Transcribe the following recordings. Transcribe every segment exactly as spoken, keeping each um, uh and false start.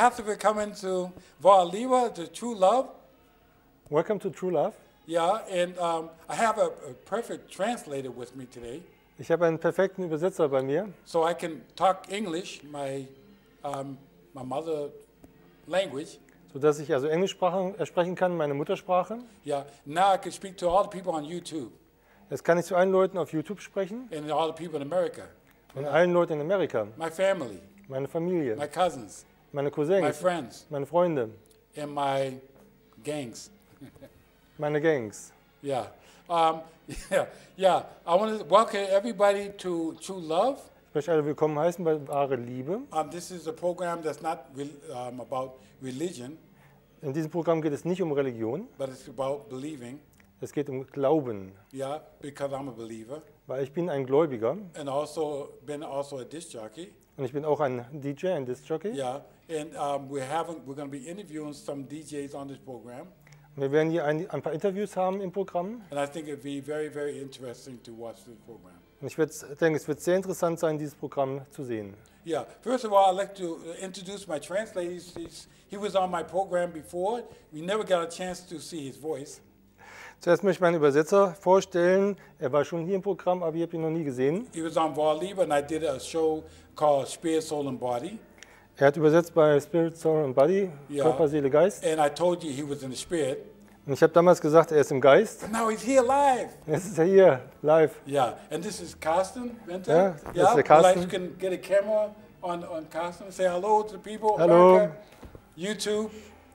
herzlich willkommen zu Wahr Liebe, the True Love. Welcome to True Love. Yeah, and um, I have a, a perfect translator with me today. Ich habe einen perfekten Übersetzer bei mir, So I can talk English, my, um, my mother language. sodass ich also Englisch sprachen, äh, sprechen kann, meine Muttersprache. Yeah, now I can speak to all the people on YouTube Jetzt kann ich zu allen Leuten auf YouTube sprechen and all the people in America, und allen Leuten in Amerika, my family, meine Familie, my cousins, meine my Cousins, friends, meine Freunde, and my gangs. meine Gangs. Yeah, um, yeah, yeah. I want to welcome everybody to True Love. Ich möchte alle willkommen heißen bei Wahre Liebe. Um, this is a program that's not re um, about religion, In diesem Programm geht es nicht um Religion, but it's about believing. es geht um Glauben, Yeah, because I'm a believer, weil ich bin ein Gläubiger and also been also a disc jockey. und ich bin auch ein D J, ein Disc-Jockey. Yeah, and um, we're having we're going to be interviewing some D Js on this program, Wir werden hier ein, ein paar Interviews haben im Programm. and I think it'd be very very interesting to watch this program. Und ich würd, denke, es wird sehr interessant sein, dieses Programm zu sehen. Yeah, first of all, I'd like to uh, introduce my translator. He's, he's, he was on my program before. We never got a chance to see his voice. Zuerst möchte ich meinen Übersetzer vorstellen. Er war schon hier im Programm, aber ich habe ihn noch nie gesehen. He was on Wahr Liebe, and I did a show called Spirit, Soul, and Body. Er hat übersetzt bei Spirit, Soul and Body, Ja. Körper, Seele, Geist. And I told you he was in the spirit. Und ich habe damals gesagt, er ist im Geist. But now he's here live. Jetzt ist er hier, live. Yeah, and this is Carsten Winter. Ja, das ist der Like Carsten. you can get a camera on, on Carsten and say hello to the people. Hallo. America, YouTube.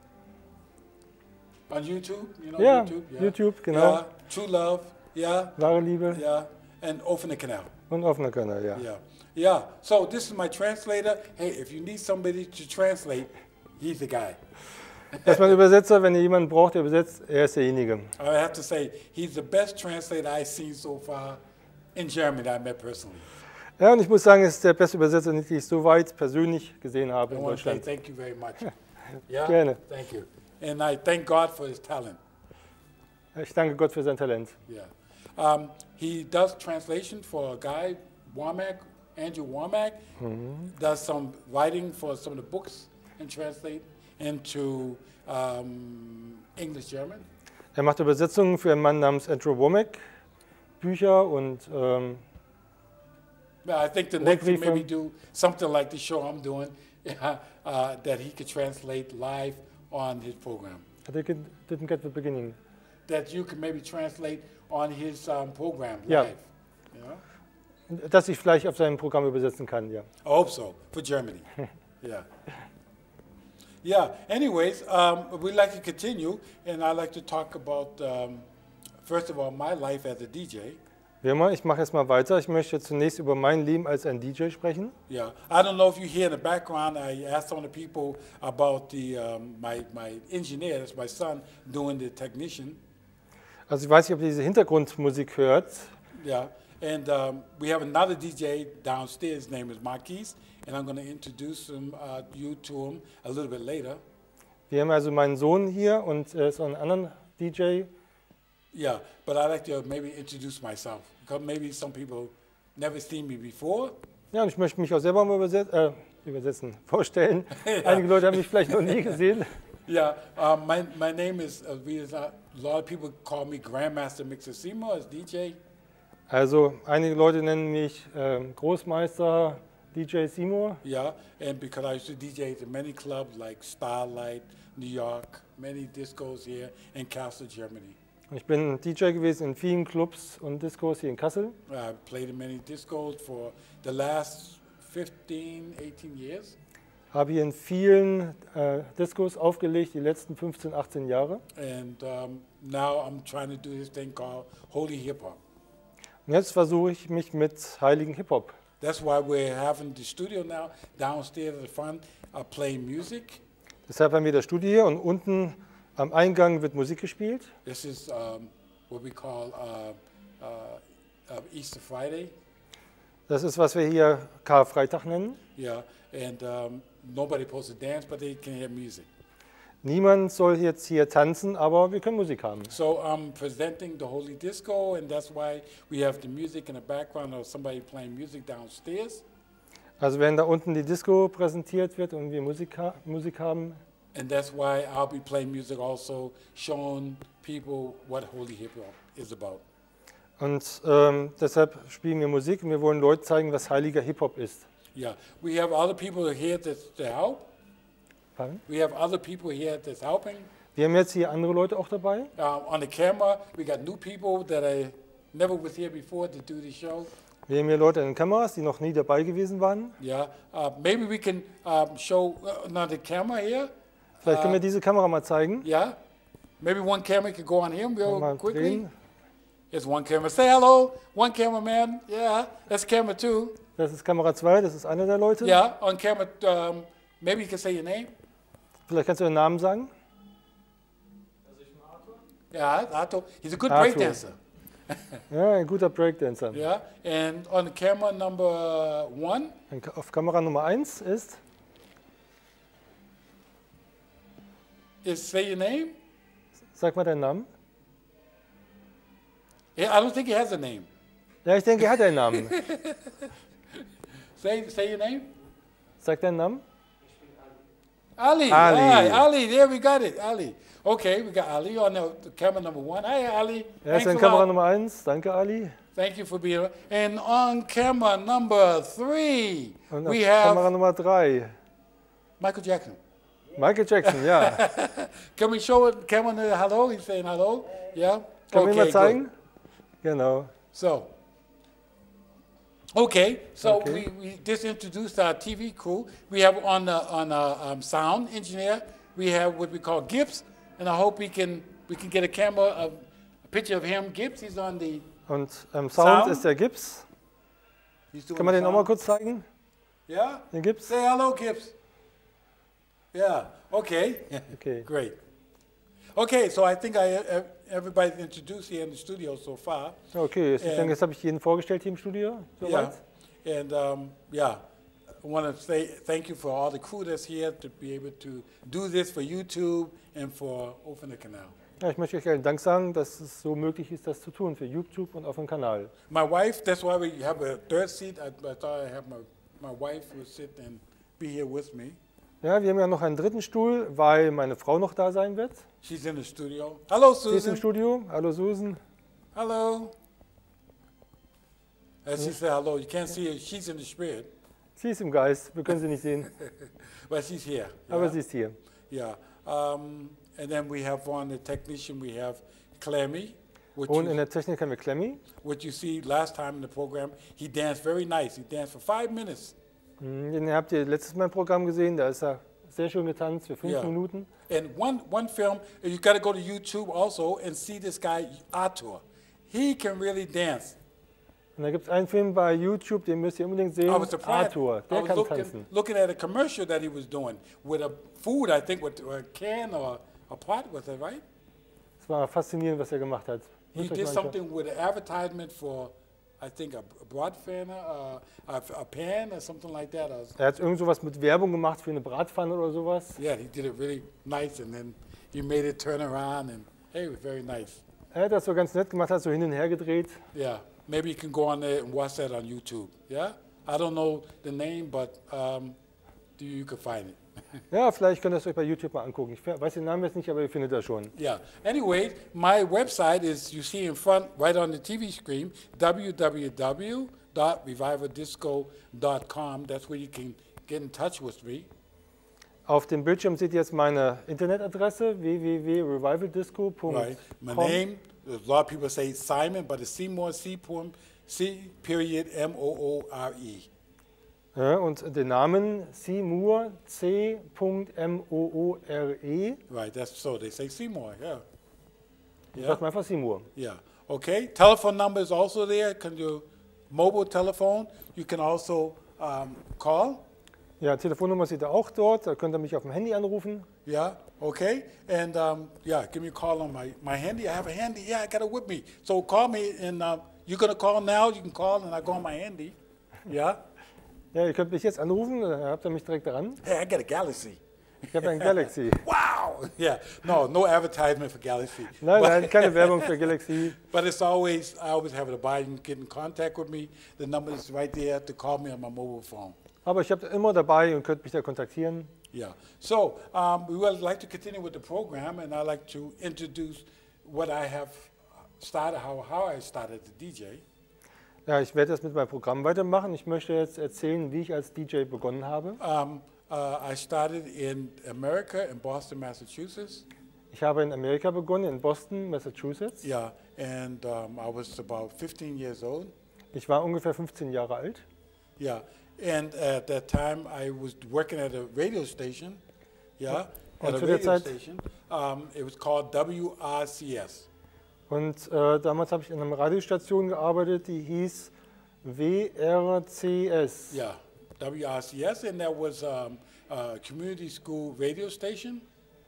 On YouTube, you know, Ja, YouTube. YouTube, genau. Yeah, True Love, yeah, Wahre Liebe yeah, and offener kanal. und offener Kanal, ja. Yeah, yeah. So this is my translator. Hey, if you need somebody to translate, he's the guy. Das ist mein Übersetzer, wenn ihr jemanden braucht, der übersetzt, er ist derjenige. I have to say, he's the best translator I've seen so far in Germany that I met personally. Ja, und ich muss sagen, es ist der beste Übersetzer, den ich so weit persönlich gesehen habe I in want to say Deutschland. thank you very much. Yeah, Gerne. thank you. And I thank God for his talent. Ich danke Gott für sein Talent. Yeah. Um, he does translation for a guy, Womack, Andrew Womack, does some writing for some of the books and translate into um, English, German. Er macht Übersetzungen für einen Mann namens Andrew Womack, Bücher und ähm, But I think the next thing Rundbriefe. maybe do something like the show I'm doing, uh, uh, that he could translate live on his program. I didn't, didn't get the beginning. That you can maybe translate on his um, program Yeah. live. You know? Dass ich vielleicht auf seinem Programm übersetzen kann, ja. I hope so, for Germany. Yeah. Yeah, anyways, um, we'd like to continue, and I'd like to talk about, um, first of all, my life as a D J. Wie immer, ich mache jetzt mal weiter. Ich möchte zunächst über mein Leben als ein D J sprechen. Yeah, I don't know if you hear in the background, I asked some of the people about the, um, my, my engineer, that's my son, doing the technician. Also ich weiß nicht, ob ihr diese Hintergrundmusik hört. Yeah, and um, we have another D J downstairs, his name is Marquise, and I'm going to introduce him, uh, you to him a little bit later. Wir haben also meinen Sohn hier und er ist auch ein anderer D J. Yeah, but I'd like to maybe introduce myself, because maybe some people never seen me before. Ja, und ich möchte mich auch selber mal überset äh, übersetzen, vorstellen. Einige Leute haben mich vielleicht noch nie gesehen. Yeah, um, my, my name is, uh, we, uh, a lot of people call me Grand Master Mixer C.Moore as D J. Also einige Leute nennen mich äh, Großmeister D J C.Moore. Yeah, and because I used to D J at many clubs like Starlight, New York, many discos here in Kassel, Germany. Ich bin D J gewesen in vielen Clubs und Discos hier in Kassel. I played in many discos for the last fifteen, eighteen years. Habe hier in vielen äh, Discos aufgelegt, die letzten fünfzehn, achtzehn Jahre. And um, now I'm trying to do this thing called Holy Hip Hop. Und jetzt versuche ich mich mit heiligen Hip-Hop. That's why we're having the studio now downstairs at the front, uh, playing music. Deshalb haben wir das Studio hier und unten am Eingang wird Musik gespielt. This is um, what we call uh, uh, uh, Easter Friday. Das ist, was wir hier Karfreitag nennen. Yeah, and um, nobody supposed to dance, but they can hear music. Niemand soll jetzt hier tanzen, aber wir können Musik haben. So I'm presenting the Holy Disco, and that's why we have the music in the background of somebody playing music downstairs. Also wenn da unten die Disco präsentiert wird und wir Musik, ha Musik haben. And that's why I'll be playing music also, showing people what holy hip hop is about. Und ähm, deshalb spielen wir Musik und wir wollen Leuten zeigen, was heiliger Hip-Hop ist. Yeah, we have other people here that's to help. Pardon? We have other people here that's helping. Wir haben jetzt hier andere Leute auch dabei. Uh, on the camera, we got new people that I never was here before to do the show. Wir haben hier Leute in den Kameras, die noch nie dabei gewesen waren. Yeah, uh, maybe we can um, show uh, now the camera here. Vielleicht können wir diese Kamera mal zeigen. Yeah, maybe one camera could go on him real Mal quickly. drehen. It's one camera. Say hello, one cameraman. Yeah, that's camera two. Das ist Kamera zwei, das ist einer der Leute. Yeah, on camera, um, maybe you can say your name. Vielleicht kannst du den Namen sagen. Yeah, Arto. He's a good Arto. breakdancer. Ja, ein guter Breakdancer. Yeah, and on the camera number one, Auf Kamera Nummer eins ist, is say your name. sag mal deinen Namen. Yeah, I don't think he has a name. Ja, ich denke, er hat einen Namen. Say, say your name. Sag deinen Namen. Ali. Ali. Hi, Ali. There we got it. Ali. Okay, we got Ali on the, the camera number one. Hi, Ali. Er ist Thanks in a Kamera lot. Nummer eins. Danke, Ali. Thank you for being here. And on camera number three, Und auf we have Kamera Nummer drei. Michael Jackson. Michael Jackson, ja. Can we show it? Camera number hello. He's saying hello. Yeah. Können wir ihn mal good. zeigen? Genau. So, okay, so Okay. We, we just introduced our T V crew. We have on the on a um, sound engineer. We have what we call Gibbs, and I hope we can we can get a camera a, a picture of him. Gibbs, he's on the. Und ähm, Sound, Sound? ist der Gibbs. He's doing Kann man the den auch mal sound. kurz zeigen? Yeah. Den Gibbs? Say hello, Gibbs. Yeah. Okay. Okay. Great. Okay, so I think I uh, everybody's introduced here in the studio so far. Okay, jetzt, ich Ähm. denke, jetzt habe ich jeden vorgestellt hier im Studio. Yeah, Soweit. and um, yeah, I want to say thank you for all the crew that's here to be able to do this for YouTube and for Offener Kanal. Ja, ich möchte euch allen Dank sagen, dass es so möglich ist, das zu tun für YouTube und auf dem Kanal. My wife, that's why we have a third seat. I, I thought I have my, my wife would sit and be here with me. Ja, wir haben ja noch einen dritten Stuhl, weil meine Frau noch da sein wird. She's in the studio. Hello, Sie ist im Susan. Studio. Hallo Susan. Hello. As she said hello, you can't see her. She's in the spirit, Sie ist im Geist, wir können sie nicht sehen, but she's here. aber yeah? sie ist hier. Yeah. Um, and then we have on the technician, we have Clemmy, which Und in you, der Technik haben wir Clemmy. what you see last time in the program. He danced very nice. He danced for five minutes. Mhm, Den habt ihr letztes Mal im Programm gesehen, da ist er sehr schön getanzt für fünf Ja. Minuten. And one, one film, you got to go to YouTube also and see this guy, Arthur. He can really dance. Und da gibt es einen Film bei YouTube, den müsst ihr unbedingt sehen, I was surprised. Arthur, I der was kann looking, tanzen. looking at a commercial that he was doing with a food, I think, with a can or a pot with it, right? Es war faszinierend, was er gemacht hat. He Müsst euch did mal anschauen. something with an advertisement for, I think, a, a Bratpfanne, uh, a, a pan or something like that. I was- Er hat irgend sowas mit Werbung gemacht für eine Bratpfanne oder sowas. yeah, he did it really nice, and then he made it turn around, and hey, it was very nice. Er hat das so ganz nett gemacht, hat so hin und her gedreht. Yeah, maybe you can go on there and watch that on YouTube. Yeah, I don't know the name, but um, you, you can find it. Ja, vielleicht könnt ihr es euch bei YouTube mal angucken. Ich weiß den Namen jetzt nicht, aber ihr findet das schon. Yeah. Anyway, my website is, you see in front, right on the T V screen, w w w dot revival disco dot com. That's where you can get in touch with me. Auf dem Bildschirm seht ihr jetzt meine Internetadresse w w w punkt revival disco punkt com. Right. My name, a lot of people say Simon, but it's C.Moore, C. C period M O O R E. Ja, und den Namen C.Moore, C. M O O R E. Right, that's so. They say C.Moore, yeah. Yeah. Yeah, Sagt man einfach C.Moore. yeah. Okay, telephone number is also there. Can you, mobile telephone, you can also um, call. Ja, Telefonnummer seht ihr auch dort. Da könnt ihr mich auf dem Handy anrufen. Yeah, okay. And um, yeah, give me a call on my, my handy. I have a handy. Yeah, I got it with me. So call me, and uh, you're going to call now. You can call, and I go on my handy. Yeah. Ja, ihr könnt mich jetzt anrufen, dann habt ihr mich direkt dran. Hey, I got a Galaxy. Ich habe ein Galaxy. Wow. Yeah. No, no advertisement for Galaxy. Nein, But- nein, keine Werbung für Galaxy. But it's always, I always have it by. You can get in contact with me. The number is right there to call me on my mobile phone. Aber ich habe immer dabei und könnt mich da kontaktieren. Yeah. So um, we would like to continue with the program, and I'd like to introduce what I have started, how, how I started the D J. Ja, ich werde das mit meinem Programm weitermachen. Ich möchte jetzt erzählen, wie ich als D J begonnen habe. Um, uh, I started in America, in Boston, Massachusetts. Ich habe in Amerika begonnen, in Boston, Massachusetts. Yeah, and um, I was about fifteen years old. Ich war ungefähr fünfzehn Jahre alt. Yeah, and at that time I was working at a radio station. Yeah, at Und a zu der radio Zeit- station. Um, it was called W R C S. Und äh, damals habe ich in einer Radiostation gearbeitet, die hieß W R C S. Yeah, W R C S, and that was um, a community school radio station.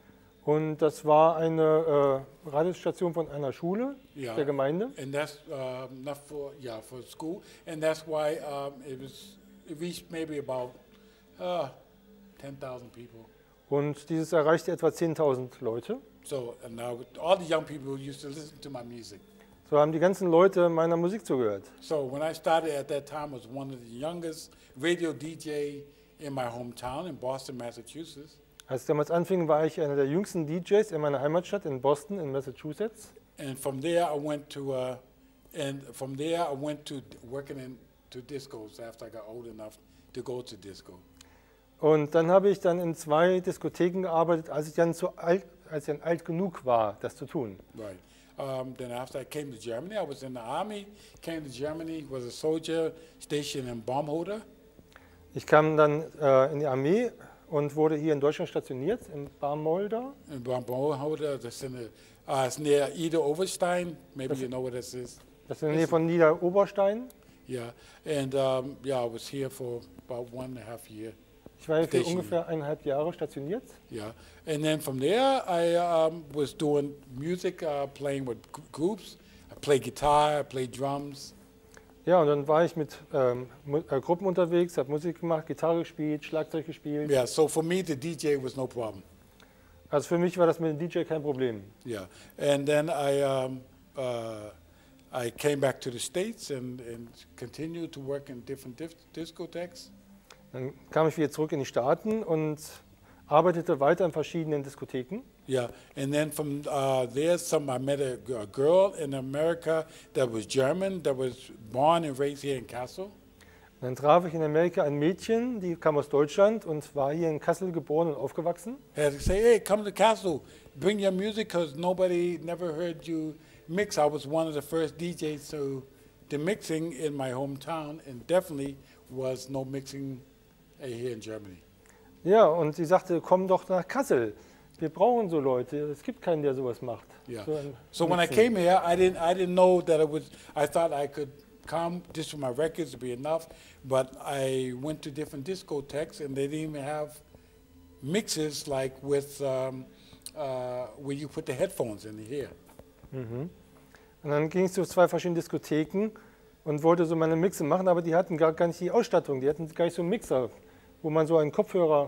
Und das war eine äh, Radiostation von einer Schule Yeah. der Gemeinde. And that's um, not for yeah for school, and that's why um, it was it reached maybe about uh, ten thousand people. Und dieses erreichte etwa zehntausend Leute. So and now all the young people used to listen to my music. So haben die ganzen Leute meiner Musik zugehört. So when I started at that time, I was one of the youngest radio D J in my hometown in Boston, Massachusetts. Als ich damals anfing, war ich einer der jüngsten D Js in meiner Heimatstadt in Boston, in Massachusetts. And from there, I went to uh, and from there I went to d- working in to discos after I got old enough to go to disco. Und dann habe ich dann in zwei Diskotheken gearbeitet, als ich dann, zu alt, als ich dann alt genug war, das zu tun. Right. Um, then after I came to Germany, I was in the army. Came to Germany, was a soldier stationed in Baumholder. Ich kam dann äh, in die Armee und wurde hier in Deutschland stationiert, in Barmolder. In Baumholder, that's in the, uh, it's near Ida Overstein. Maybe you know what this is. Das ist in der Nähe von Niederoberstein. Yeah. And um, yeah, I was here for about one and a half year. Ich war hier für Station. ungefähr eineinhalb Jahre stationiert. Yeah. And then from there, I um, was doing music, uh, playing with g- groups. I played guitar, I played drums. Ja, und dann war ich mit ähm, Mu- äh, Gruppen unterwegs, habe Musik gemacht, Gitarre gespielt, Schlagzeug gespielt. Yeah. So for me, the D J was no problem. Also für mich war das mit dem D J kein Problem. Yeah, and then I um, uh, I came back to the States and, and continued to work in different dis- discotheques. Dann kam ich wieder zurück in die Staaten und arbeitete weiter in verschiedenen Diskotheken. Yeah, and then from uh, there, some I met a, g- a girl in America that was German, that was born and raised here in Kassel. Und dann traf ich in Amerika ein Mädchen, die kam aus Deutschland und war hier in Kassel geboren und aufgewachsen. I had to say, hey, come to Kassel, bring your music, because nobody never heard you mix. I was one of the first D Js to the mixing in my hometown, and definitely was no mixing uh, here in Germany. Ja, und sie sagte, komm doch nach Kassel. Wir brauchen so Leute. Es gibt keinen, der sowas macht. Yeah. So ein So when I Mixing. came here, I didn't I didn't know that it was. I thought I could come just for my records to be enough, but I went to different discotheques and they didn't even have mixes like with um, uh, where you put the headphones in here. Mhm. Und dann ging ich zu zwei verschiedenen Diskotheken und wollte so meine Mixe machen, aber die hatten gar, gar nicht die Ausstattung. Die hatten gar nicht so einen Mixer, wo man so einen Kopfhörer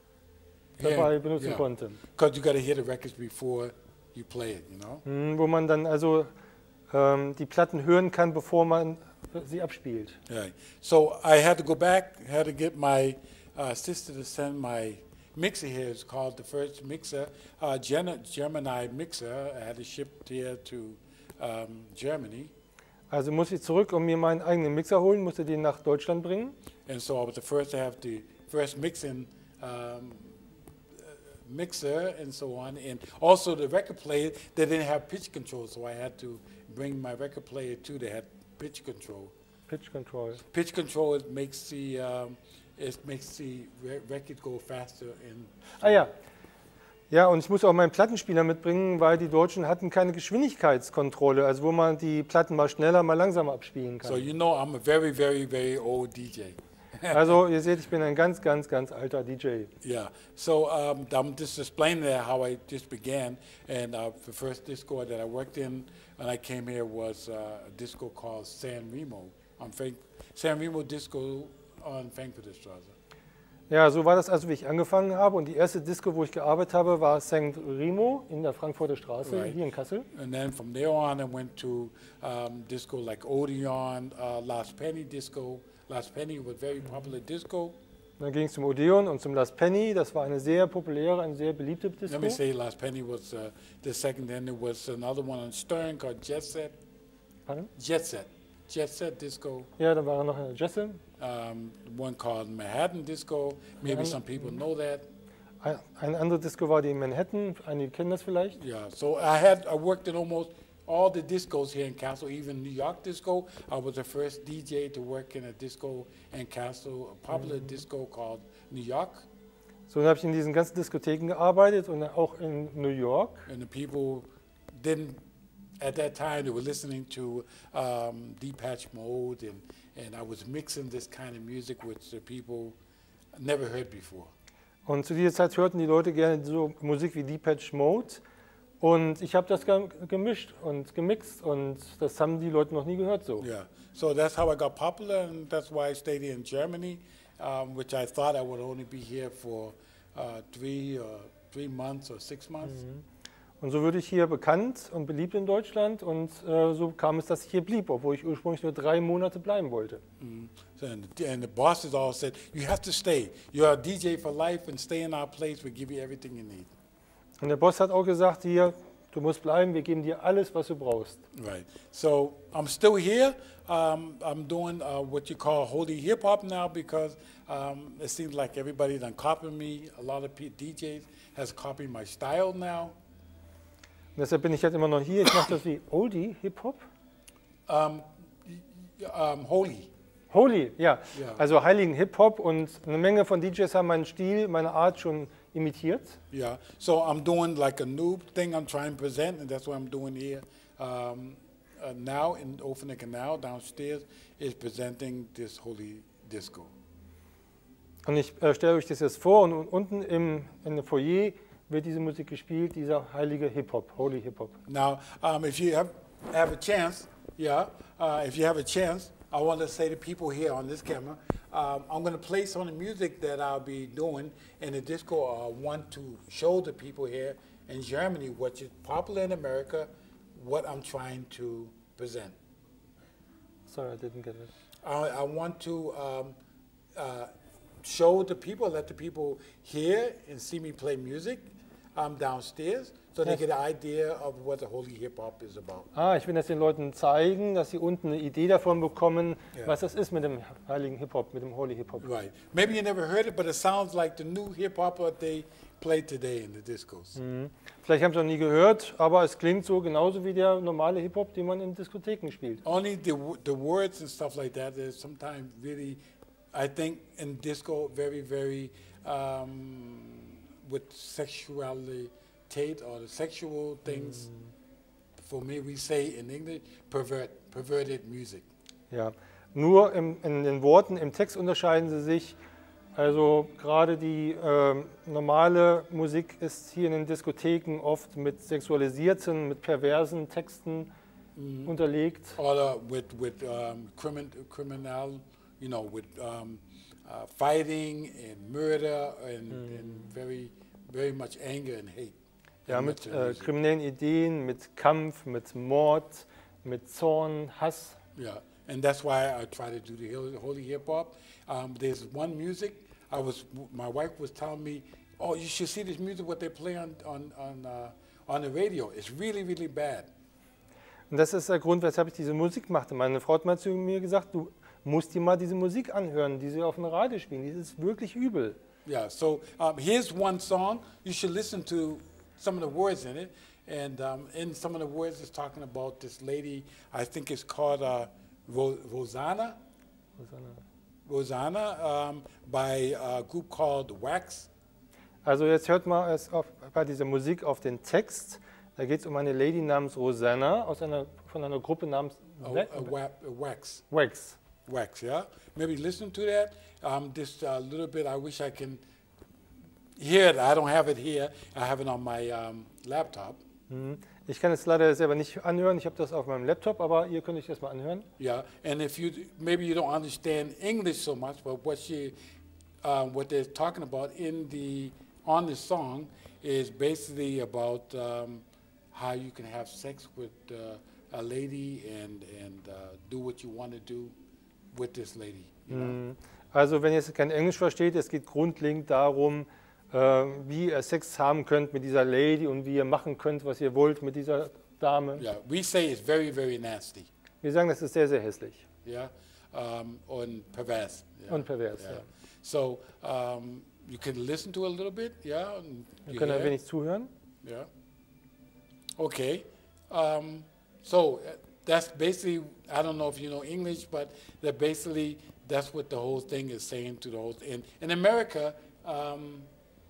dabei benutzen yeah. konnte. Because you got to hear the records before you play it, you know. Mhm, wo man dann also ähm, die Platten hören kann, bevor man sie abspielt. Right. So I had to go back. Had to get my uh, sister to send my mixer here. It's called the first mixer, uh, Gen- Gemini mixer. I had to ship here to um, Germany. Also musste ich zurück und mir meinen eigenen Mixer holen, musste den nach Deutschland bringen. And so I was the first to have the first mixing um, uh, mixer and so on. And also the record player, they didn't have pitch control, so I had to bring my record player too. They had pitch control. Pitch Control. Pitch control it makes the um, it makes the re- record go faster. And Ah ja. Ja, und ich musste auch meinen Plattenspieler mitbringen, weil die Deutschen hatten keine Geschwindigkeitskontrolle, also wo man die Platten mal schneller, mal langsamer abspielen so kann. you know I'm a very, very, very old D J. Also ihr seht, ich bin ein ganz, ganz, ganz alter D J. Yeah. So um, I'm just explaining that how I just began, and uh, the first disco that I worked in when I came here was uh, a disco called San Remo on Frank- San Remo Disco on Frankfurter Straße. Ja, so war das also, wie ich angefangen habe. Und die erste Disco, wo ich gearbeitet habe, war Sankt Remo in der Frankfurter Straße, Right. hier in Kassel. And then from there on, I went to um, disco like Odeon, uh, Las Penny Disco. Las Penny was very popular disco. Dann ging es zum Odeon und zum Last Penny. Das war eine sehr populäre, eine sehr beliebte Disco. Let me say Last Penny was uh, the second, then there was another one on Stern called Jet Set. Pardon? Jet Set. Jet Set Disco. Ja, dann war noch eine Jesse. Um, one called Manhattan Disco. Maybe some people know that. Ein- Eine andere Disco war die in Manhattan. Einige kennen das vielleicht. Yeah, so I had I worked in almost all the discos here in Castle, even New York disco. I was the first D J to work in a disco in Castle, a popular disco called New York. So, dann habe ich in diesen ganzen Diskotheken gearbeitet und auch in New York. And the people didn't, at that time, they were listening to um, Depeche Mode, and, and I was mixing this kind of music which the people never heard before. Und zu dieser Zeit hörten die Leute gerne so Musik wie Depeche Mode. Und ich habe das ge- gemischt und gemixt und das haben die Leute noch nie gehört so. Yeah, so that's how I got popular, and that's why I stayed here in Germany, um, which I thought I would only be here for uh, three, uh, three months or six months. Und so wurde ich hier bekannt und beliebt in Deutschland und äh, so kam es, dass ich hier blieb, obwohl ich ursprünglich nur drei Monate bleiben wollte. Mm. So, and, the, and the bosses all said, you have to stay. You're a D J for life, and stay in our place. We give you everything you need. Und der Boss hat auch gesagt, hier, du musst bleiben, wir geben dir alles, was du brauchst. Right. So I'm still here. Um, I'm doing uh, what you call holy hip hop now because um, it seems like everybody done copied me. A lot of P D Js has copied my style now. Und deshalb bin ich halt immer noch hier. Ich mache das wie Oldie, Hip-Hop. Um, um, holy. Holy, ja. Ja. Also heiligen Hip-Hop und eine Menge von D Js haben meinen Stil, meine Art schon imitiert. Yeah. So I'm doing like a new thing I'm trying to present, and that's what I'm doing here. Um, uh, now in Offener Kanal downstairs is presenting this holy disco. Und ich äh, stelle euch das jetzt vor und unten im, in dem Foyer wird diese Musik gespielt, dieser heilige Hip-Hop, Holy Hip-Hop. Now, um, if you have, have a chance, yeah, uh, if you have a chance, I want to say to people here on this camera, um, I'm going to play some of the music that I'll be doing in the disco. I want to show the people here in Germany, which is popular in America, what I'm trying to present. Sorry, I didn't get it. I, I want to um, uh, show the people, let the people hear and see me play music um, downstairs, so they Yes. get an idea of what the holy hip hop is about. Ah, ich will das den Leuten zeigen, dass sie unten eine Idee davon bekommen, Ja. was das ist mit dem heiligen Hip-Hop, mit dem Holy Hip-Hop. Right. Maybe you never heard it, but it sounds like the new hip hop that they play today in the discos. Mhm. Vielleicht haben sie noch nie gehört, aber es klingt so genauso wie der normale Hip-Hop, den man in Diskotheken spielt. Only the w- the words and stuff like that is sometimes really, I think, in disco very very um, with sexuality or the sexual things. For me, we say in English, pervert perverted music. Ja. Nur im, in den Worten, im Text unterscheiden sie sich. Also gerade die ähm, normale Musik ist hier in den Diskotheken oft mit sexualisierten, mit perversen Texten unterlegt. Or uh, with with um, crimin criminal, you know, with um, uh, fighting and murder and, and very very much anger and hate. Ja, in mit much of äh, music. kriminellen Ideen, mit Kampf, mit Mord, mit Zorn, Hass. Yeah, and that's why I try to do the hil- holy hip hop. Um, there's one music I was, my wife was telling me, oh, you should see this music what they play on on on uh, on the radio. It's really really bad. Und das ist der Grund, weshalb ich diese Musik machte. Meine Frau hat mal zu mir gesagt, du musst dir mal diese Musik anhören, die sie auf dem Radio spielen. Die ist wirklich übel. Yeah, so um, here's one song. You should listen to some of the words in it. And um, in some of the words, it's talking about this lady, I think it's called uh, Ro Rosanna, Rosanna, um, by a group called Wax. Also jetzt hört mal es auf, bei dieser Musik auf den Text. Da geht es um eine Lady namens Rosanna aus einer, von einer Gruppe namens Uh, Wa- uh, wa uh, wax, Wax. wax, yeah. Maybe listen to that. Um, just a little bit. I wish I can hear it. I don't have it here. I have it on my um, laptop. Mhm. Ich kann es leider selber nicht anhören. Ich habe das auf meinem Laptop, aber ihr könnt euch das mal anhören. Yeah, and if you maybe you don't understand English so much, but what she, um, what they're talking about in the on the song is basically about um, how you can have sex with uh, a lady and and uh, do what you want to do with this lady. You know? Mhm. Also wenn ihr jetzt kein Englisch versteht, es geht grundlegend darum, äh, wie ihr Sex haben könnt mit dieser Lady und wie ihr machen könnt, was ihr wollt mit dieser Dame. Yeah, we say it's very, very nasty. Wir sagen, das ist sehr, sehr hässlich. Yeah, um, und perverse. Yeah. Und pervers, Yeah. ja. So um, you can listen to a little bit, yeah. and Wir you können ein hear? wenig zuhören. Yeah. Okay. Um, so uh, that's basically, I don't know if you know English, but that basically that's what the whole thing is saying to the whole thing. In America, um,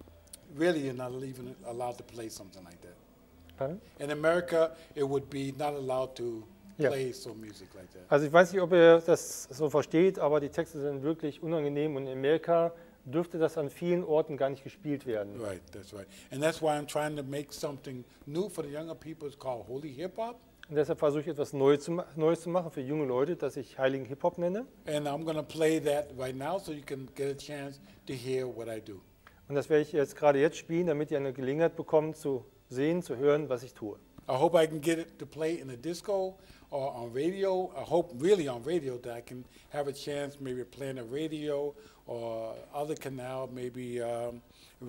really you're not even allowed to play something like that. Pardon? In America, it would be not allowed to Ja. play some music like that. Also ich weiß nicht, ob ihr das so versteht, aber die Texte sind wirklich unangenehm und in Amerika dürfte das an vielen Orten gar nicht gespielt werden. Right, that's right. And that's why I'm trying to make something new for the younger people. It's called Holy Hip Hop. Und deshalb versuche ich etwas Neues zu, ma- Neues zu machen für junge Leute, das ich heiligen Hip-Hop nenne. And I'm going to play that right now so you can get a chance to hear what I do. Und das werde ich jetzt gerade jetzt spielen, damit ihr eine Gelegenheit bekommt zu sehen, zu hören, was ich tue. I hope I can get it to play in a disco or on radio. I hope really on radio that I can have a chance maybe playing a radio or other canal, maybe um,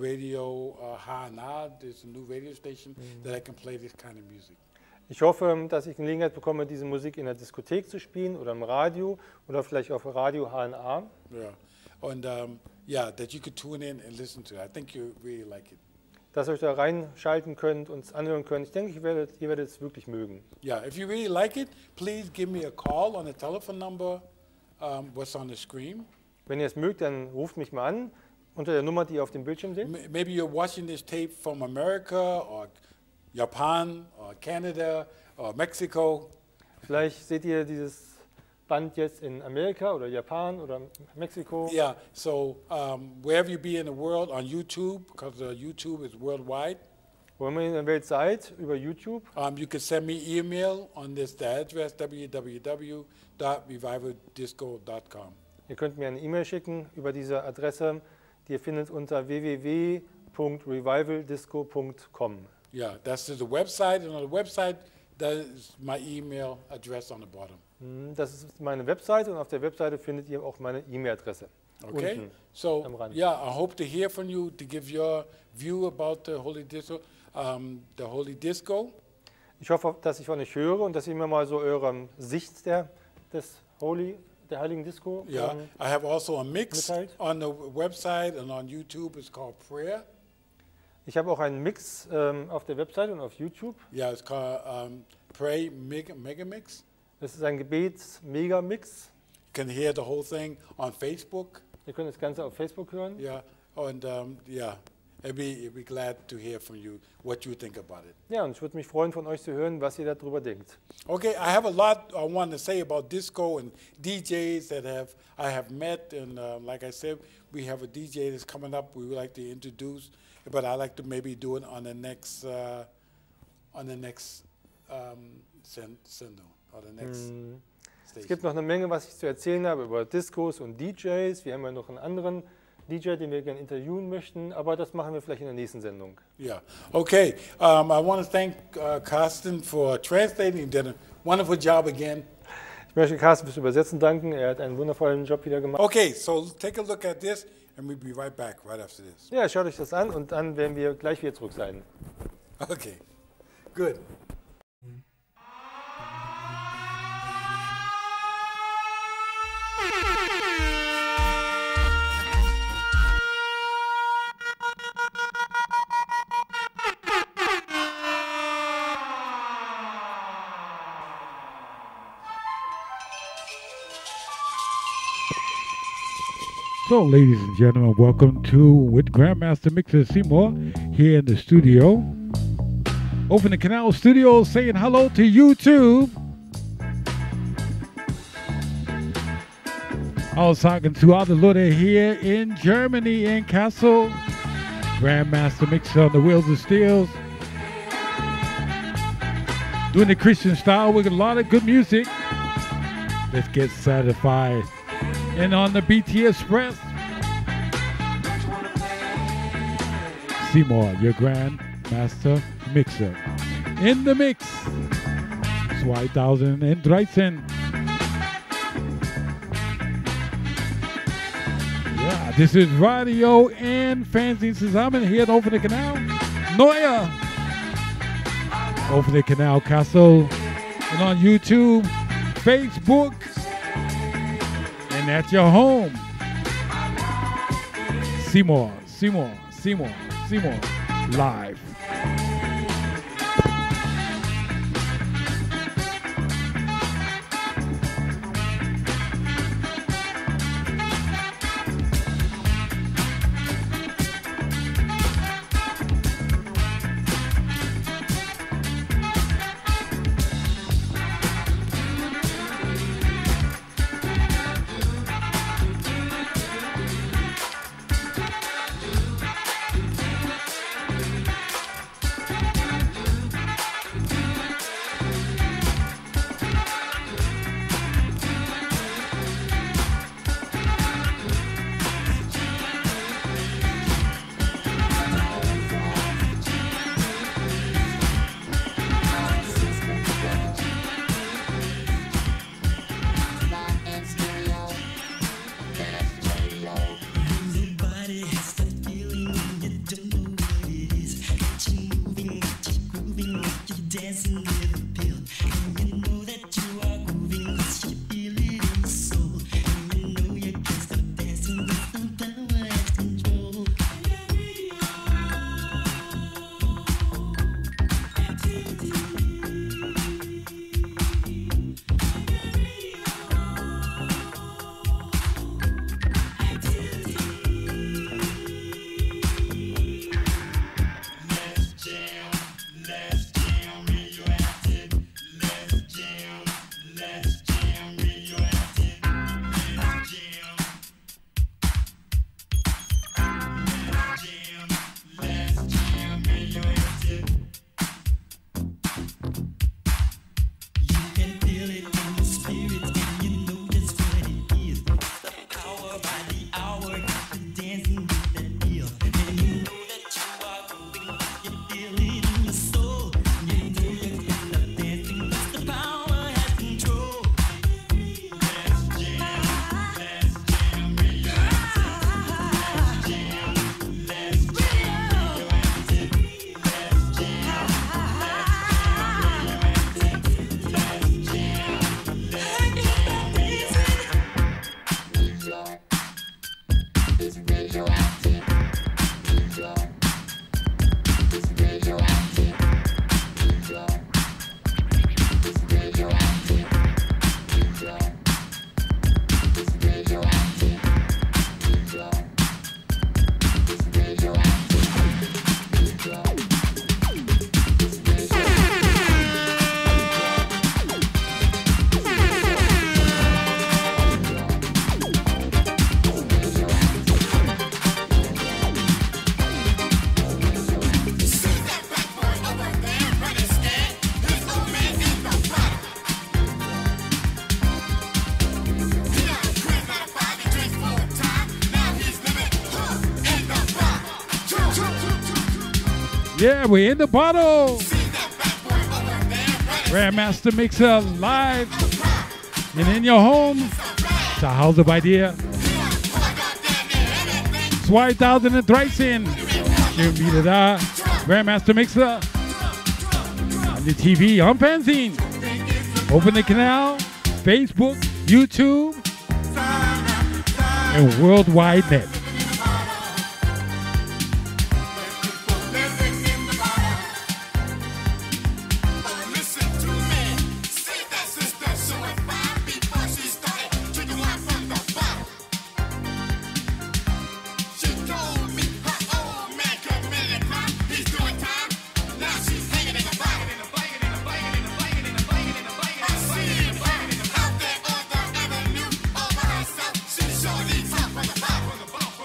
radio uh, Hana. There's a new radio station that I can play this kind of music. Ich hoffe, dass ich Gelegenheit bekomme, diese Musik in der Diskothek zu spielen oder im Radio oder vielleicht auf Radio H N A. Yeah, and um, yeah, that you could tune in and listen to it. I think you really like it. Dass ihr euch da reinschalten könnt und es anhören könnt. Ich denke, ihr werdet, ihr werdet es wirklich mögen. Yeah, if you really like it, please give me a call on the telephone number um, what's on the screen. Wenn ihr es mögt, dann ruft mich mal an unter der Nummer, die ihr auf dem Bildschirm seht. M- Maybe you're watching this tape from America or Japan or Canada or Mexico. Vielleicht seht ihr dieses Band jetzt in Amerika oder Japan oder Mexiko. Yeah, so um, wherever you be in the world on YouTube, because uh, YouTube is worldwide, Wo immer ihr in der Welt seid, über YouTube. um, you can send me email on this the address w w w dot revival disco dot com. Ihr könnt mir eine E-Mail schicken über diese Adresse, die ihr findet unter w w w punkt revival disco punkt com. Yeah, that's the website, and on the website, that is my email address on the bottom. Das ist meine Webseite und auf der Webseite findet ihr auch meine E-Mail-Adresse. Okay, Unten. so am Rand. yeah, I hope to hear from you to give your view about the Holy Disco. Um, the Holy Disco. Ich hoffe, dass ich von euch höre und dass ihr mir mal so eure Sicht der, des Holy, der Heiligen Disco Yeah, ähm, I have also a mix mitteilt. on the website and on YouTube. It's called Prayer. Ich habe auch einen Mix ähm, auf der Webseite und auf YouTube. Yeah, it's called um, Pray Mega, Mega Mix. Das ist ein Gebets-Mega-Mix. You can hear the whole thing on Facebook. Ihr könnt das Ganze auf Facebook hören. Yeah, and um, yeah, I'd be, I'd be glad to hear from you what you think about it. Ja, und ich würde mich freuen, von euch zu hören, was ihr darüber denkt. Okay, I have a lot I want to say about disco and D Js that have I have met, and uh, like I said, we have a D J that's coming up. We would like to introduce, but I like to maybe do it on the next uh, on the next um, sen- sendung or the next Mm. Es station. gibt noch eine Menge, was ich zu erzählen habe über Discos und D Js. Wir haben ja noch einen anderen D J, den wir gerne interviewen möchten, aber das machen wir vielleicht in der nächsten Sendung. Yeah. Okay. Um, I want to thank uh, Carsten for translating. He did a wonderful job again. Ich möchte Carsten fürs Übersetzen danken. Er hat einen wundervollen Job wieder gemacht. Okay, so take a look at this, and we'll be right back right after this. Ja, schaut euch das an und dann werden wir gleich wieder zurück sein. Okay. Good. So, ladies and gentlemen, welcome to with Grand Master Mixer C.Moore here in the studio. Over in the Canal Studio, saying hello to YouTube. I was talking to other Leute here in Germany, in Kassel. Grand Master Mixer on the wheels of steels. Doing the Christian style with a lot of good music. Let's get satisfied. And on the B T Express, C.Moore, your Grand Master Mixer. In the mix, twenty thirteen. This is Radio and Fanzine zusammen hier at Offener Kanal. Neuer Offener Kanal Kassel. And on YouTube, Facebook, and at your home. C.Moore, C.Moore, C.Moore, C.Moore, live. Yeah, we're in the bottle. Grand Master Mixer live and in your home. Zu Hause bei dir. zweitausenddreizehn. Schön wieder da. Grand Master Mixer. On the T V, on Fanzine. Offener Kanal, Facebook, YouTube, and Worldwide Net. She's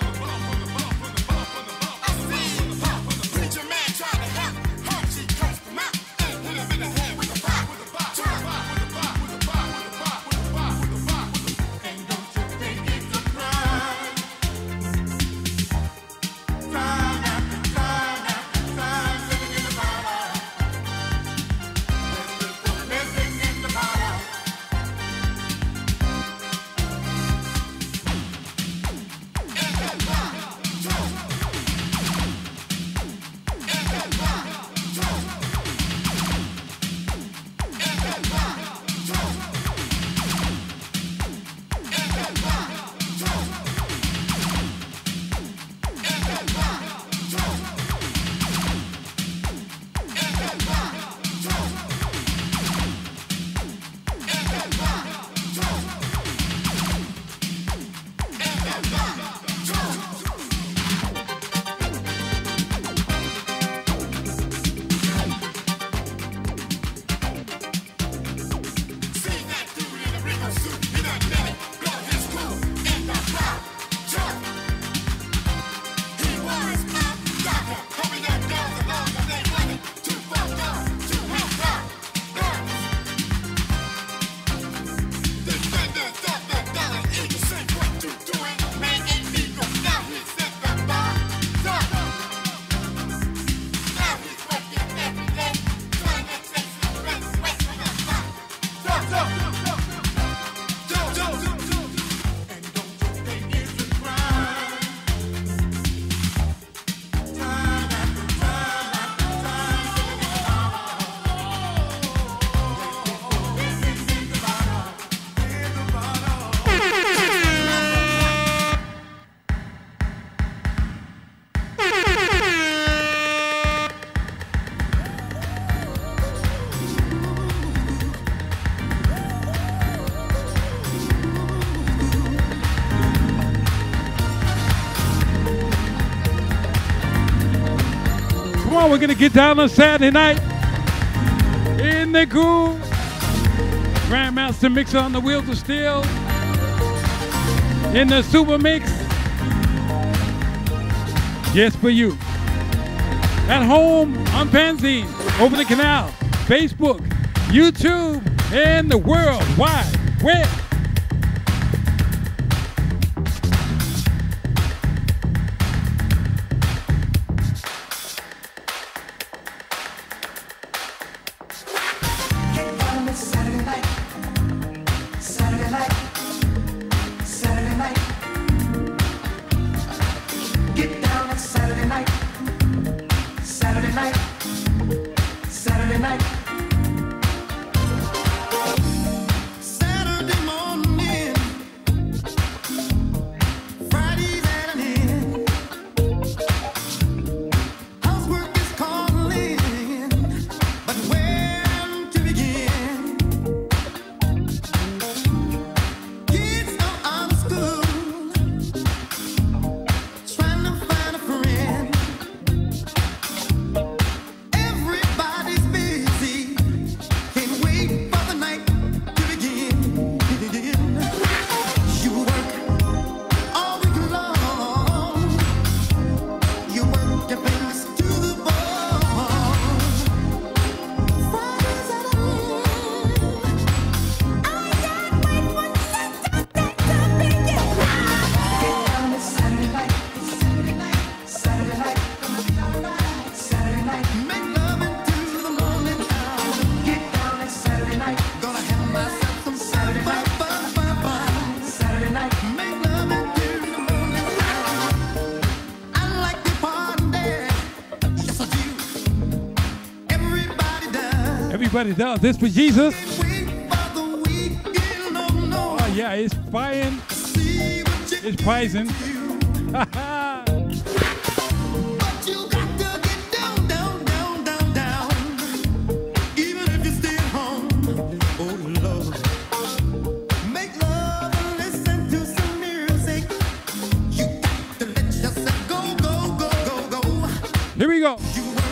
we're going to get down on Saturday night in the groove. Grand Master Mixer on the wheels of steel. In the super mix. Just for you. At home on Fanzine, over the canal, Facebook, YouTube, and the World Wide Web. Everybody does this for Jesus. Oh yeah, it's fine. It's pricing. Here we go.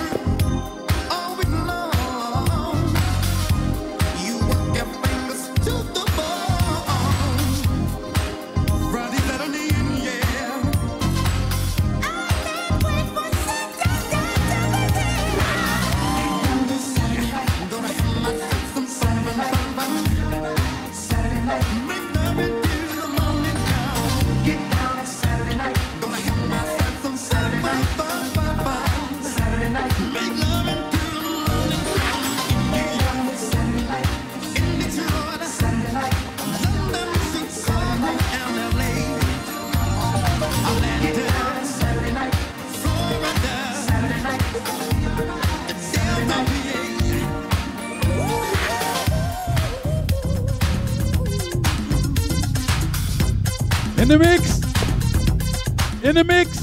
In the mix. In the mix.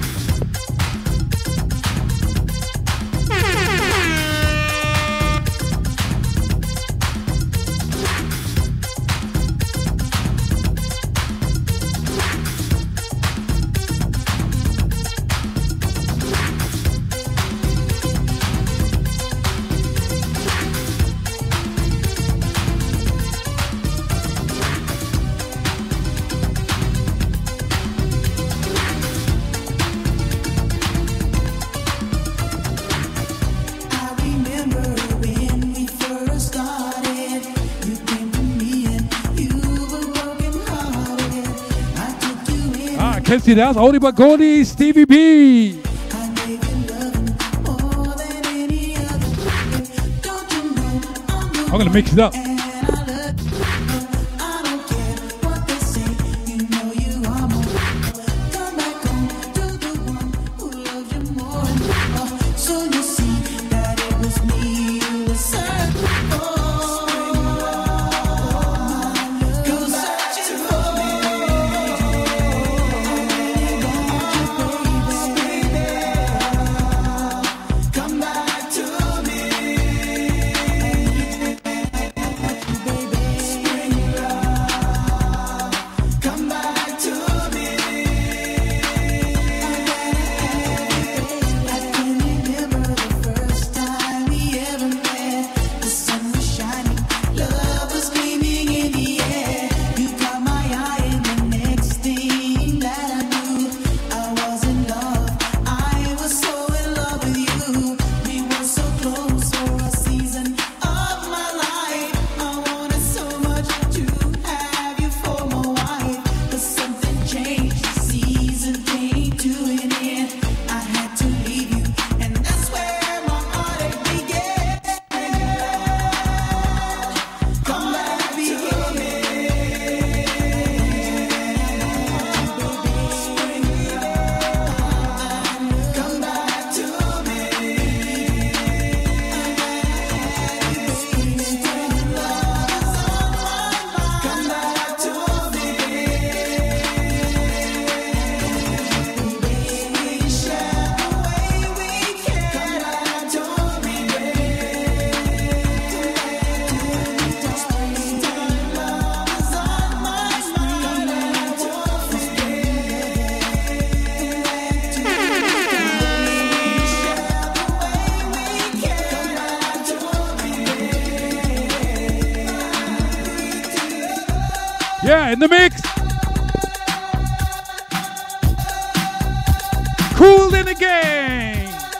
Can't see that. Oldie but Goldie, Stevie B. I'm gonna mix it up. Baby. Yeah, in the mix. Cool in the game.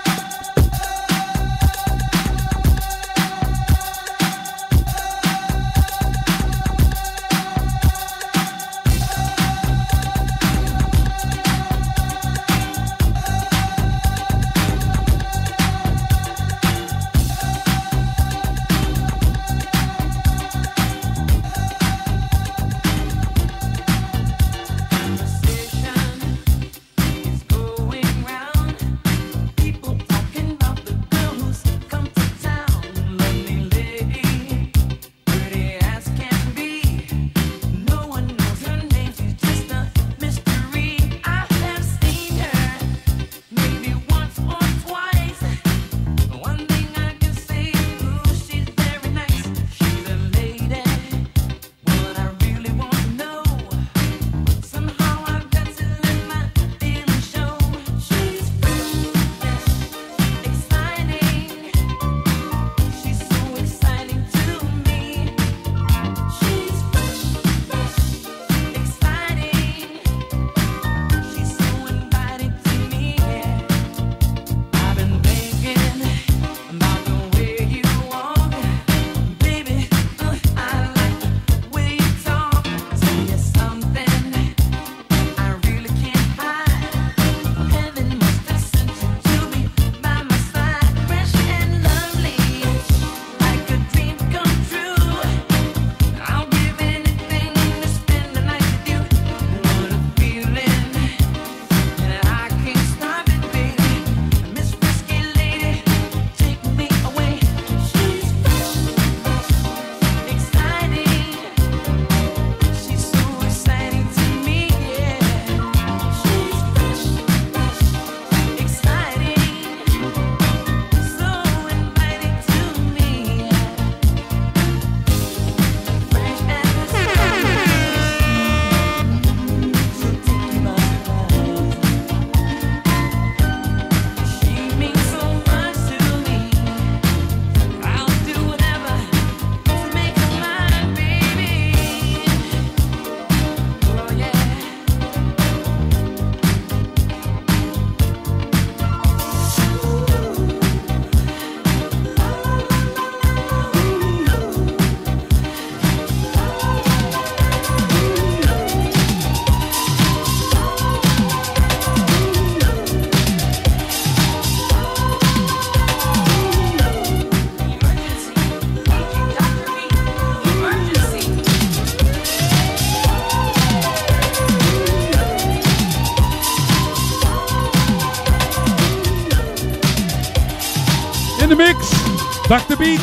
In the mix, back the beat.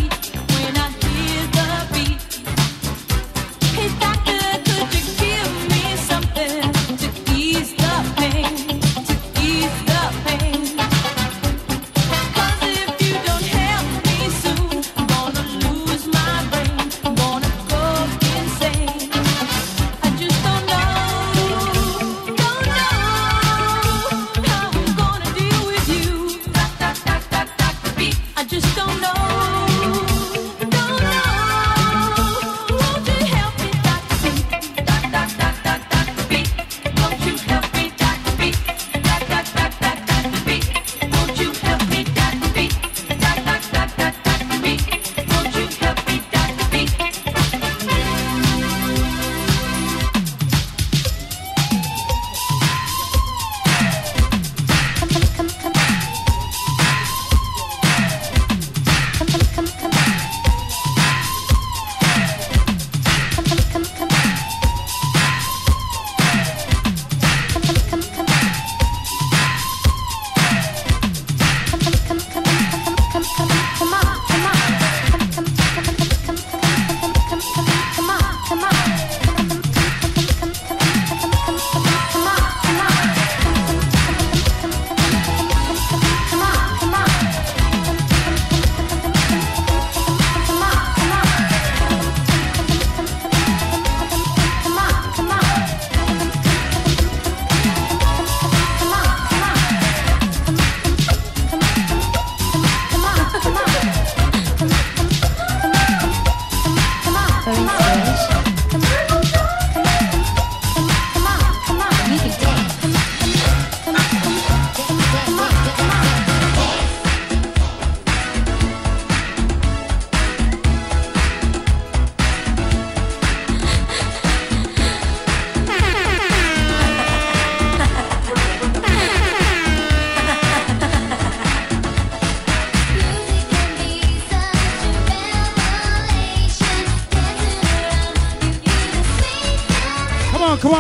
Hey doctor, could you give me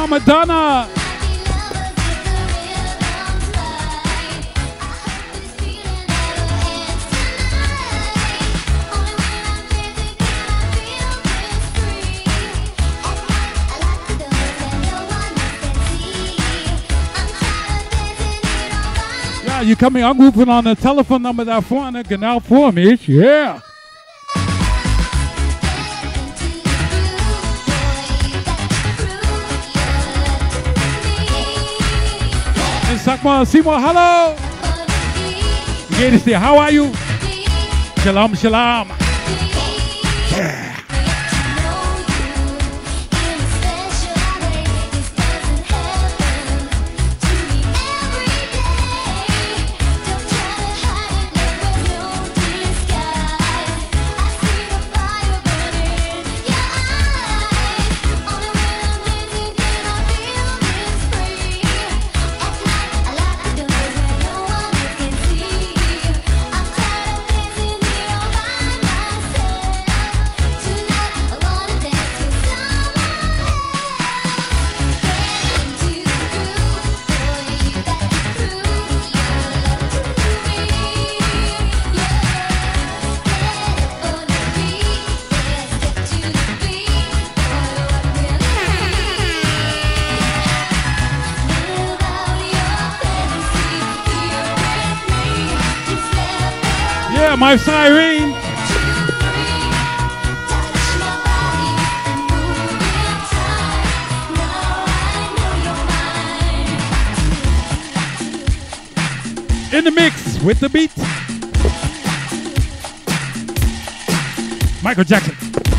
shalom, Madonna. Yeah, you coming anrufen on the telephone number da vorne, genau vor mich. Yeah. Sag mal, C.Moore, hallo! Wie geht es dir? How are you? Shalom, shalom. Yeah. My siren. In the mix with the beat. Michael Jackson.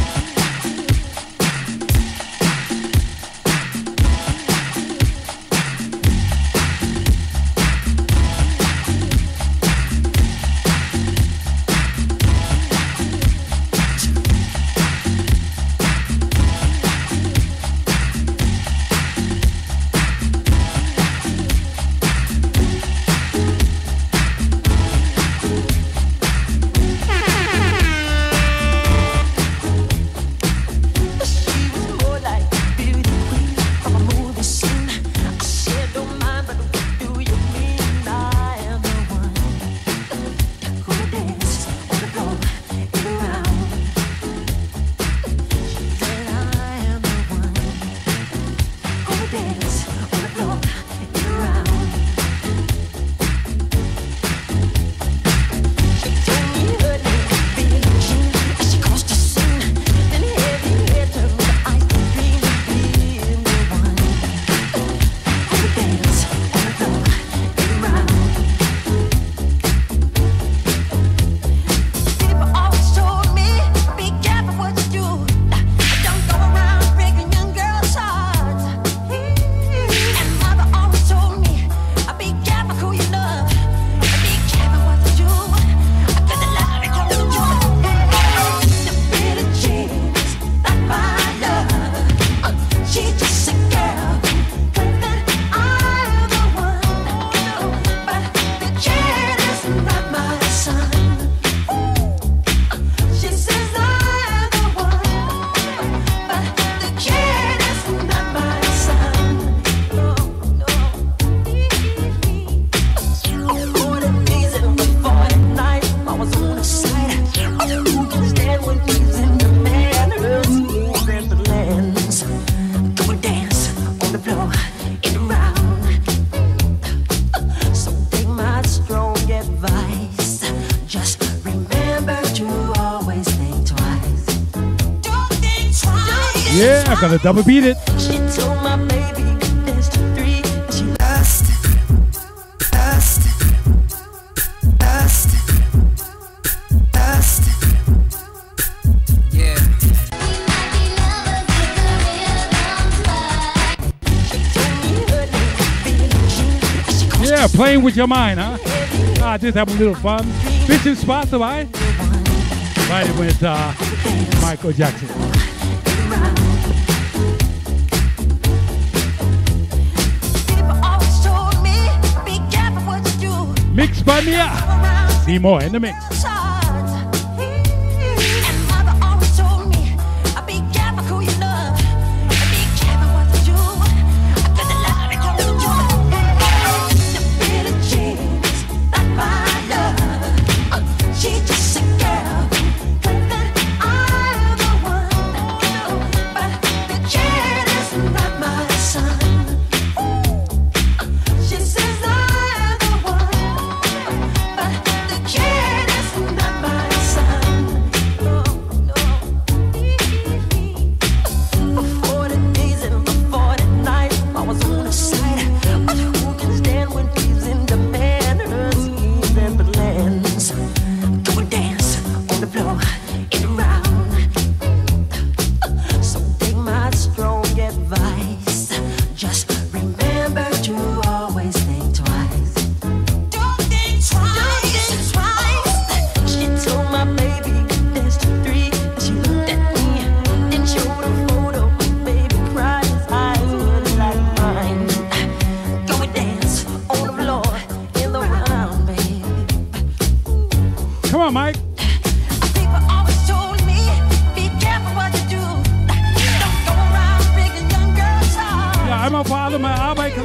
Yeah, I'm gonna double beat it. She told my baby there's three. She lost, lost, lost, lost. Yeah. Yeah, playing with your mind, huh? Ah, just having a little fun. Bisschen Spaß dabei. Right with uh, Michael Jackson. Mixed by me, C.Moore in the mix.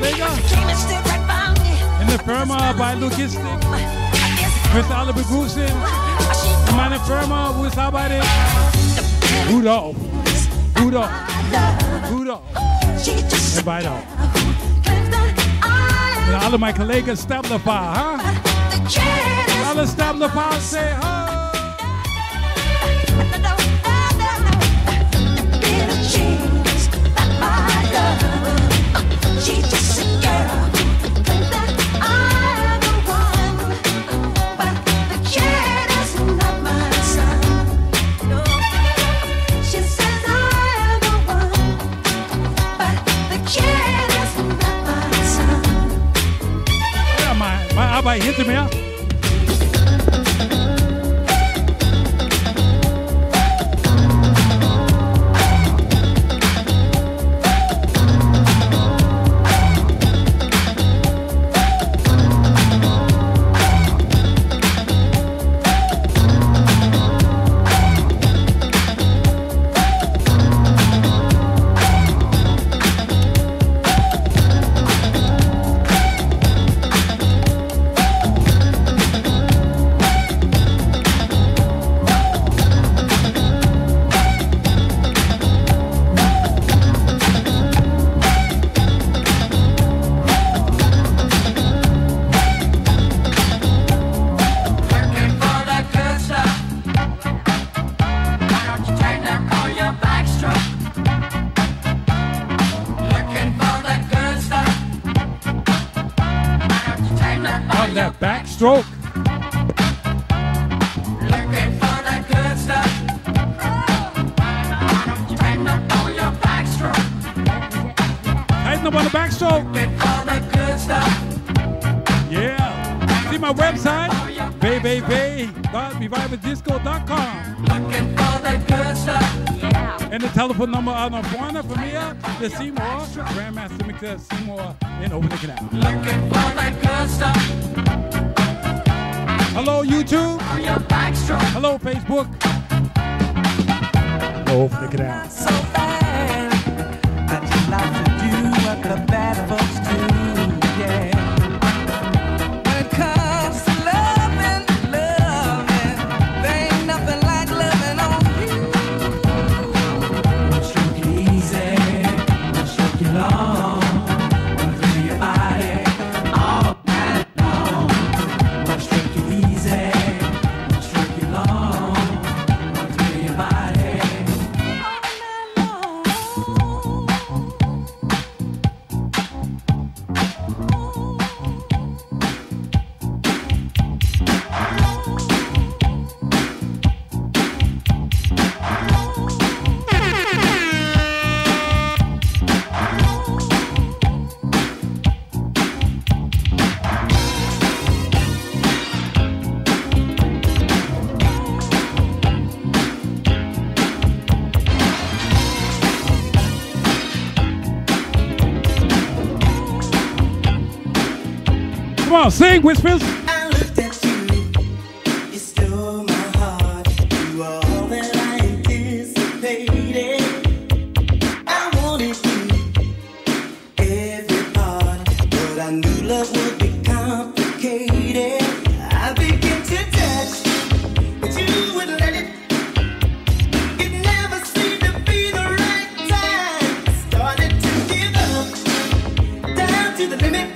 collega in de firma bij Logistic. Met alle begroezing. In mijn firma, hoe is arbeid? Rudolf. Rudolf. Rudolf. En bijna. En alle mijn collega's stemmen pa, huh? Alle stemmen pa, say ho. Arbeit hinter mir. Stroke. Looking for that good stuff. Tighten up on your backstroke. Tighten up on the backstroke. Looking for that good stuff. Yeah. See my website, w w w dot revival disco dot com. Looking for that good stuff. Yeah. And the telephone number on the corner for me, the C.Moore Grand Master Mixer, C.Moore in Over the Canal. Looking for that good stuff. Hello, YouTube. Hello, Facebook. Over the Canal. So bad, I just like to do what the bad folks do, yeah. When it comes to loving, loving, there ain't nothing like loving on you. Stroke it easy, stroke it long, run through your body all night long. Stroke it easy, stroke it long, run through your body all Come on, sing, Whispers. I looked at you, you stole my heart. You were all that I anticipated. I wanted you, every part, but I knew love would be complicated. I began to touch, but you wouldn't let it. It never seemed to be the right time. I started to give up, down to the limit.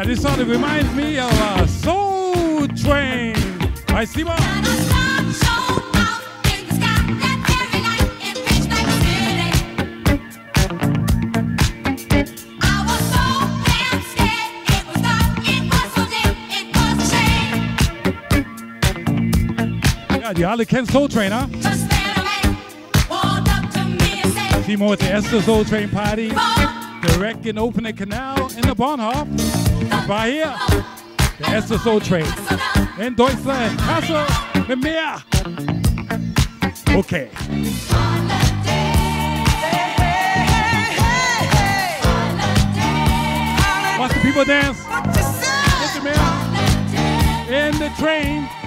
Yeah, this song reminds me of uh, Soul Train by C.Moore. Ja, die alle kennen Soul Train, huh? C.Moore at the Esther Soul Train party. Direct and open the canal in the Bahnhof. War hier der erste Soul Train in Deutschland. Kassel mit mir. Okay. Watch the people dance. Look at me. In the train.